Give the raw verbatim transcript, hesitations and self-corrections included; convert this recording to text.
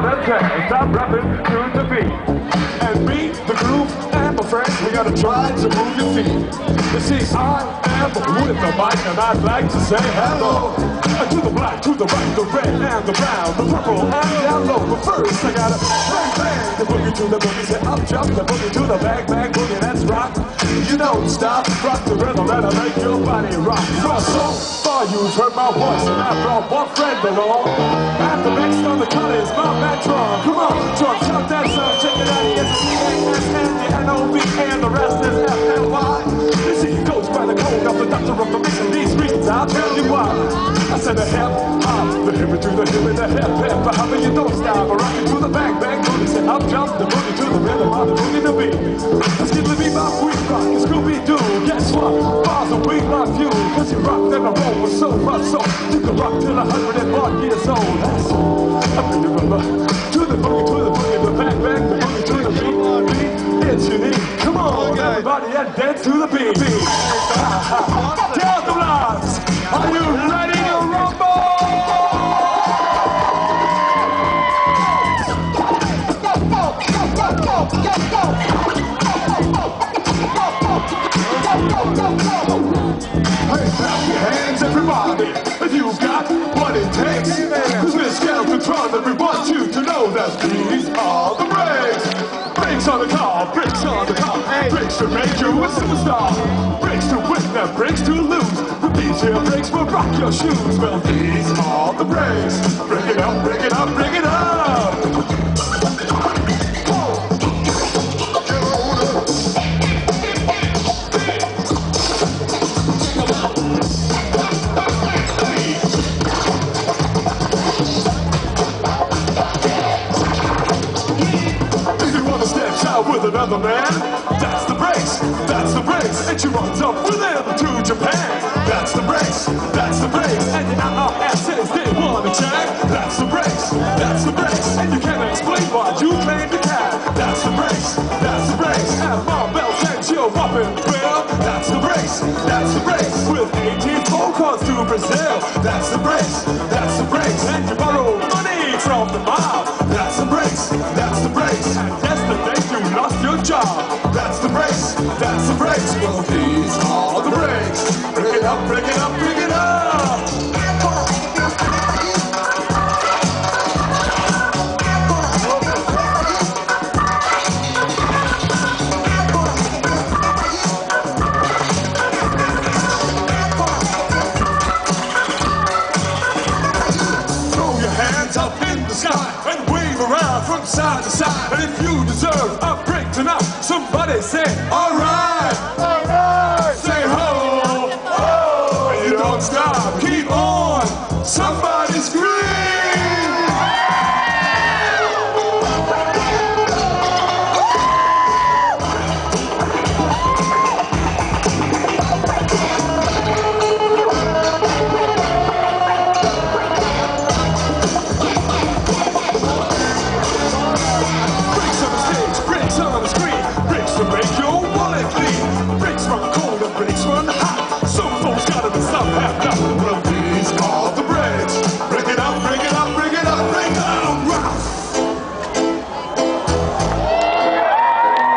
and dance. I'm rapping to the beat. And me, the groove, and my friends, we gotta try to move your feet. You see, I am with the mic, and I'd like to say hello to the black, to the white, the red, and the brown, the purple, and down low. But first, I gotta bang, bang, the boogie to the boogie, say up, jump, the boogie to the bang, bang, boogie, that's rock. You don't stop, rock the rhythm, and I make your body rock. For so far, you've heard my voice, and I brought one friend along. And the next on the cut is my man Tron. Come on, Tron, shout that song, check it out. It's C A S N, the N O V, and the rest is F N Y. You see, he goes by the code of the doctor of the mix, and these reasons I'll tell you why. I said the hip hop, the hippie to the hippie, the hip hip, but how you don't stop, rock it to the bang bang boogie, say up jump the boogie to the rhythm of the boogie to beat. Let's get the beat by we rock, it's Scooby Doo. Guess what? Bars and we love you, cause you rocked and I roll with so much so you can rock till a hundred and one years old. That's up in the river, to the boogie, to the boogie, the bang bang, the boogie to the beat, beat. It's unique. Come on, everybody, and dance to the beat, beat. Tell the blocks, are you ready to rumble? Hey, clap your hands, everybody, if you've got what it takes. Cause we're Skeletron, and we want you to know that these are the breaks. Breaks on the car, breaks on the car, breaks to make you a superstar. Breaks to win and breaks to lose. But these here breaks will rock your shoes. Well, these are the breaks. Break it up, break it up, break it up. With another man, that's the breaks, that's the breaks, and she runs up with him to Japan. That's the breaks, that's the breaks, and the I R S says they want to check. That's the breaks, that's the breaks, and you can't explain why you claim to have. That's the breaks, that's the breaks, and Marvel sends you up in Brazil. That's the breaks, that's the breaks, with eighteen phone calls to Brazil. That's the breaks, that's the breaks, and you borrow money from the mob. That's the breaks, that's the breaks, and yesterday you lost your job. That's the breaks, that's the breaks. Well, these are the breaks. Break it up, break it up, break it up. Throw your hands up in the sky and wave around from side to side. And if you deserve a break tonight, somebody say, alright.